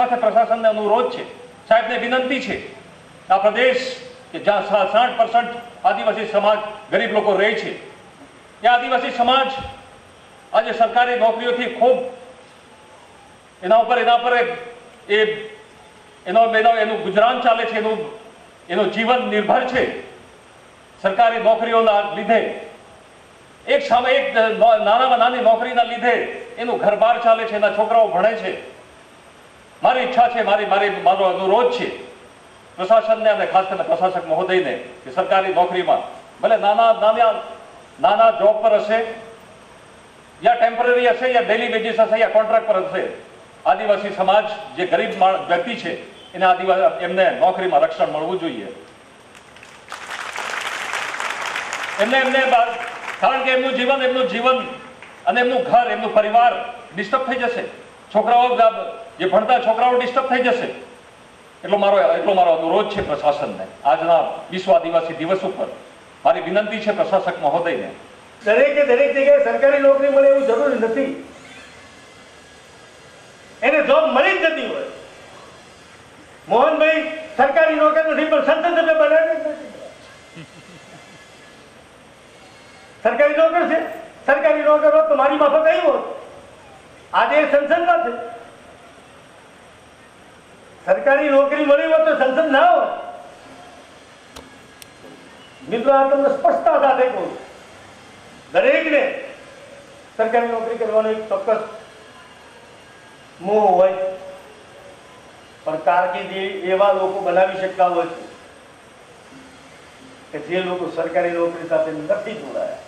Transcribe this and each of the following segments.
સાથે પ્રશાસનને અનુરોધ છે, સાહેબને વિનંતી છે, આ પ્રદેશ કે જ્યાં 60% આદિવાસી સમાજ ગરીબ લોકો રહે છે, એ આદિવાસી સમાજ આજે સરકારી નોકરીઓથી ખૂબ એના પર એનું ગુજરાન ચાલે છે, એનું જીવન નિર્ભર છે સરકારી નોકરીઓના લીધે। એક નાનામાં નાની નોકરીના લીધે એનું ઘરબાર ચાલે છે, એના છોકરાઓ ભણે છે। મારી ઈચ્છા છે, મારો અનુરોધ છે પ્રશાસનને અને ખાસ કરીને પ્રશાસક મહોદયને કે સરકારી નોકરીમાં ભલે નાના જોબ પર હશે या टेम्पररी हશે या डेली वेजेस हશે या कॉन्ट्रैक्ट पर हશે, आदिवासी समाज જે ગરીબ વ્યક્તિ છે એમને નોકરીમાં રક્ષણ મળવું જોઈએ। કારણ કે એમનું જીવન અને એમનું ઘર, એમનું પરિવાર ડિસ્ટર્બ થઈ જશે, છોકરાઓ જે ભણતા છોકરાઓ ડિસ્ટર્બ થઈ જશે। એટલો મારો અનુરોધ છે પ્રશાસનને। આજના વિશ્વ આદિવાસી દિવસ ઉપર મારી વિનંતી છે પ્રશાસક મહોદયને, દરેક જગ્યાએ સરકારી નોકરી મળે એવું જરૂરી નથી, એને જોબ મળી જ જતી હોય। મોહનભાઈ સરકારી નોકરી નથી પણ સંસદ સભ્ય બનાવી સરકારી નોકર છે, સરકારી નોકર હોત તો મારી માફક આવી હોત, આજે સંસદમાં છે। સરકારી નોકરી મળી હોત તો સંસદ ના હોત। મિત્રો આ તમને સ્પષ્ટતા સાથે કહું, દરેકને સરકારી નોકરી કરવાનો એક ચોક્કસ મોહ હોય, પણ કારકિર્દી એવા લોકો બનાવી શકતા હોય છે કે જે લોકો સરકારી નોકરી સાથે નથી જોડાયા।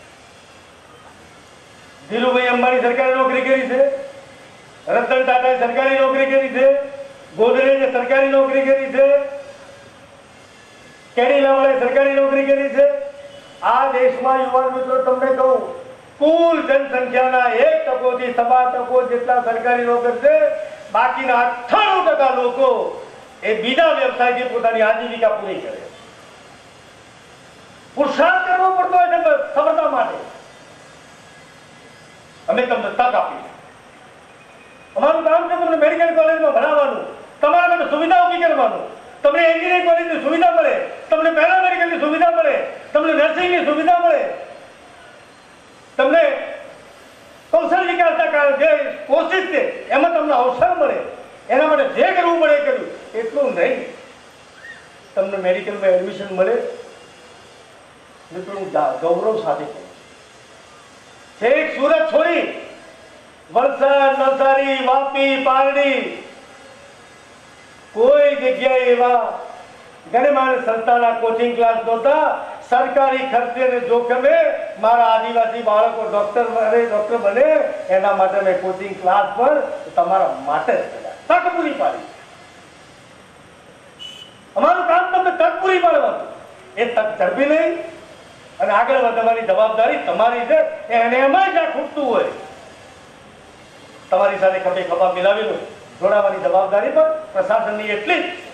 ધીરુભાઈ અંબાણી સરકારી નોકરી કરી છે, રતન ટાટાએ સરકારી નોકરી કરી છે, ગોદરેજે સરકારી નોકરી કરી છે, કેડીલાવાળાએ સરકારી નોકરી કરી છે। આ દેશમાં યુવાન મિત્રો તમને કહું, કુલ જનસંખ્યાના 1% થી 2% જેટલા સરકારી નોકર છે, બાકીના 98% લોકો એ બીજા વ્યવસાયથી પોતાની આજીવિકા પૂરી કરે। પુરુષાર્થ કરવો પડતો હોય છે સફળતા માટે। અમે તમને તક આપી, અમારું કામ છે તમને મેડિકલ કોલેજમાં ભણાવવાનું, તમારા માટે સુવિધા ઉભી કરવાનું, તમને એન્જિનિયરિંગ કોલેજની સુવિધા મળે, તમને પેરામેડિકલની સુવિધા મળે, તમને નર્સિંગની સુવિધા મળે, તમને કૌશલ વિકાસના જે કોશિશ છે એમાં તમને અવસર મળે। એના માટે જે કરવું પડે એ કર્યું, એટલું નહીં તમને મેડિકલમાં એડમિશન મળે। મિત્રો હું ગૌરવ સાથે કહું, છેક સુરત છોડી વલસાડ, નવસારી, વાપી, પારડી કોઈ જગ્યાએ એવા ગણમાન્ય સંસ્થાના કોચિંગ ક્લાસ નહોતા। સરકારી ખર્ચે અને જોખમે મારા આદિવાસી બાળકો ડોક્ટર બને એના માટે મેં કોચિંગ ક્લાસ પર તમારા માટે તક પૂરી પાડી। અમારું કામ તમને તક પૂરી પાડવાનું, એ તક ઝડપી નહીં અને આગળ વધવાની જવાબદારી તમારી છે। એને એમાં જ્યાં ખૂટતું હોય તમારી સાથે ખભે ખભા મિલાવીને જોડાવાની જવાબદારી પણ પ્રશાસનની એટલી જ